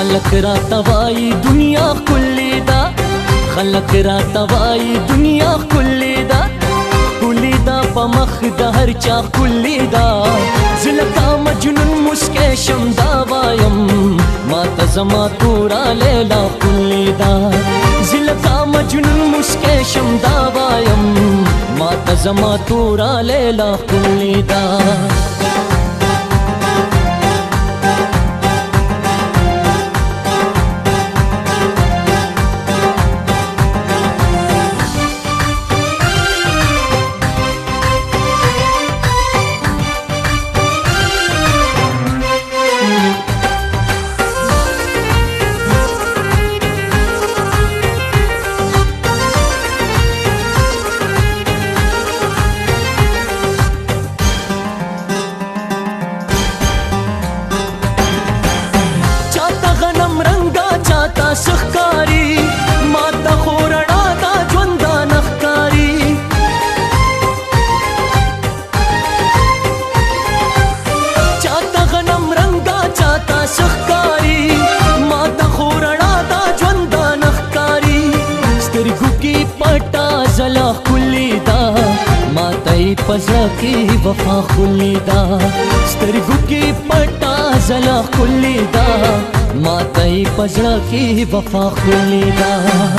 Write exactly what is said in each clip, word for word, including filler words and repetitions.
خلق را توای دنیا کلی دا خلق را توای دنیا کلی دا کلی دا په مخ د هر چا کلی دا زلکا مجنون مسکه شم دا وایم ما ته زما تورا لیلا کلی دا زلکا مجنون مسکه شم دا وایم ما ته زما تورا لیلا کلی دا سخکاری ما ته خورنا دا ژوند نخکاری چاته غنم رنگا چاته سخکاری ما ته خورنا دا ژوند نخکاری سترګو کې پټا زلا کلی دا ما ته پزړه کې وفا خلی دا سترګو کې پټا زلا کلی دا ما ته پزړه کې وفا خلی دا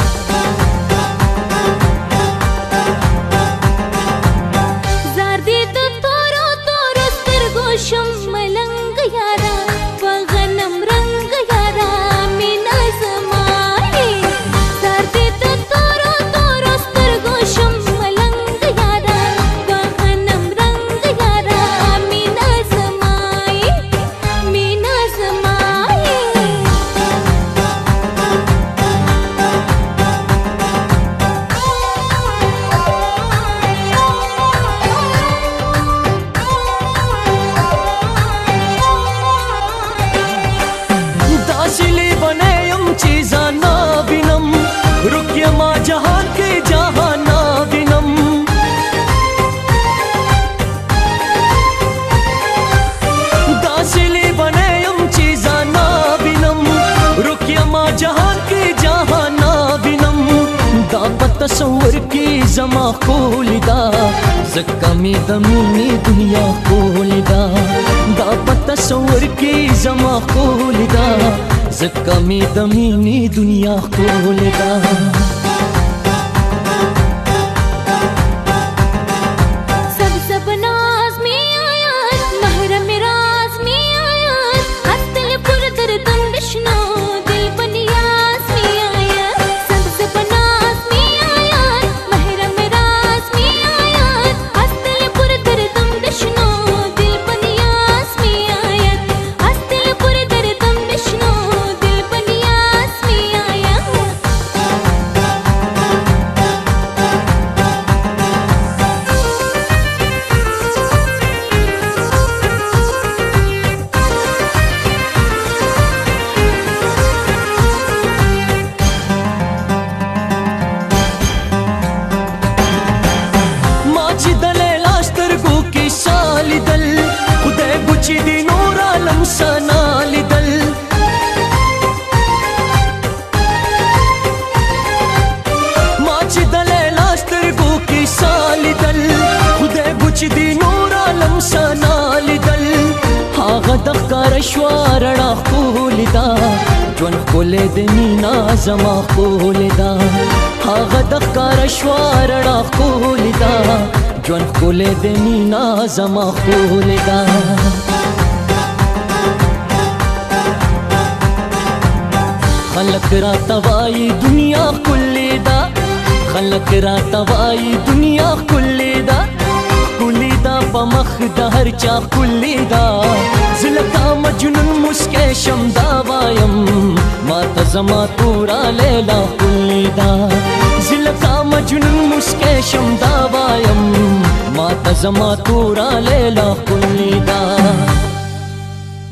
زار دې د تورو تورو سترګو شم ملنګ یارا په غنم رنگ یارا مینا زمای زار دې د تورو تورو سترګو شم ملنګ یارا په غنم رنگ یارا مینا زمای مینا زمای داسلی بنیم چیزا نا بینم رکیا ما جهان کے جہاں نا بینم داسلی بنیم چیزا نا بینم رکیا ما جہان کے جہاں نا بینم دا تصور کی زما خولی دا زکمی دمینی دنیا خولی دا دا تصور کی زما خولی دا زکمی دمینی دنیا خولی دا सब सब नाज में आया महरम राज में आया हस्तल पुर दर्दम विष्णु दिल बनियास में आया सब सब नाज में आया महरम राज में आया हस्तल पुर दर्दम विष्णु दिल बनियास में आया हस्तल पुर दर्दम विष्णु दिल बनियास में आया माची दले लास्तरगो की साली दल खुदे गुची दी नूर आलम सनाली दल माची दले लास्तरगो की साली दल खुदे गुची दी नूर आलम सनाली दल हागा दखकार शوارड़ा خولی دا جون خوله د مینا زما خولی دا هاغه دخکار شوارړه خولی دا جون خوله د مینا زما خولی دا خلق را توای دنیا کلی دا خلق را توای دنیا کلی دا کلی دا په مخ د هر چا کلی دا زلکا مجنون مسکه شم دا وایم ما ته زما تورا لیلا کلی دا زلکا مجنون مسکه شم دا وایم ما ته زما تورا لیلا کلی دا